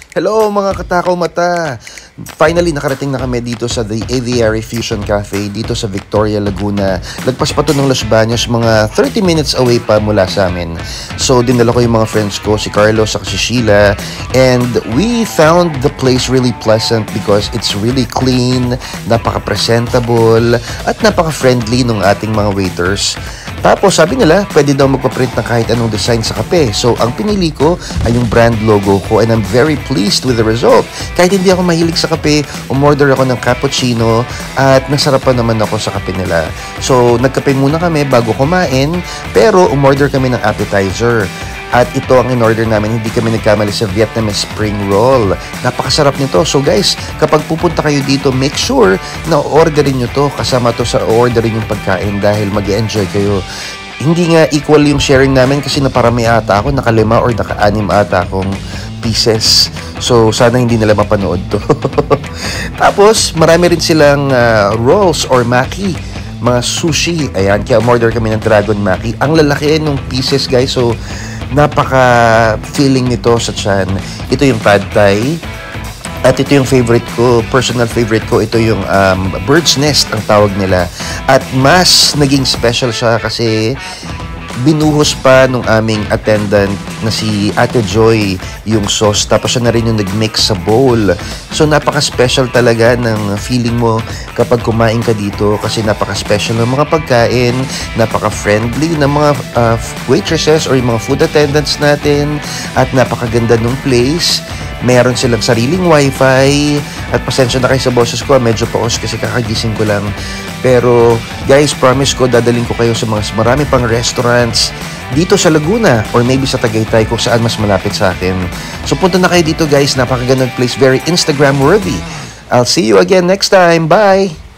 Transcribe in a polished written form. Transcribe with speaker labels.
Speaker 1: Hello mga katakaw mata! Finally nakarating na kami dito sa The Aviary Fusion Cafe dito sa Victoria, Laguna. Lagpas pa to ng Los Baños, mga 30 minutes away pa mula sa amin. So dinala ko yung mga friends ko, si Carlos at si Sheila, and we found the place really pleasant because it's really clean, napaka-presentable at napaka-friendly ng ating mga waiters. Tapos sabi nila, pwede daw magpaprint ng kahit anong design sa kape. So ang pinili ko ay yung brand logo ko and I'm very pleased with the result. Kahit hindi ako mahilig sa kape, umorder ako ng cappuccino at nasarapan naman ako sa kape nila. So nagkape muna kami bago kumain, pero umorder kami ng appetizer. At ito ang in-order namin, hindi kami nagkamali sa Vietnamese spring roll. Napakasarap nito. So guys, kapag pupunta kayo dito, make sure na orderin nyo to. Kasama to sa orderin yung pagkain dahil mag-enjoy kayo. Hindi nga equal yung sharing namin kasi naparami ata ako, naka-5 or naka-6 ata akong pieces. So sana hindi nila mapanood to. Tapos marami rin silang rolls or maki, mga sushi. Ayan, kaya order kami ng Dragon Maki. Ang lalaki nung pieces guys, so napaka-feeling nito sa tiyan. Ito yung pad thai. At ito yung favorite ko, personal favorite ko, ito yung bird's nest ang tawag nila. At mas naging special siya kasi binuhos pa nung aming attendant na si Ate Joy yung sauce. Tapos siya na rin yung nag-mix sa bowl. So napaka-special talaga ng feeling mo kapag kumain ka dito kasi napaka-special ng mga pagkain, napaka-friendly ng mga waitresses or yung mga food attendants natin at napakaganda ng place. Meron silang sariling wifi at pasensya na kayo sa boses ko, medyo paos kasi kakagising ko lang. Pero guys, promise ko dadaling ko kayo sa mga marami pang restaurants dito sa Laguna or maybe sa Tagaytay kung saan mas malapit sa akin. So punta na kayo dito guys, napakagandang place, very Instagram worthy. I'll see you again next time. Bye!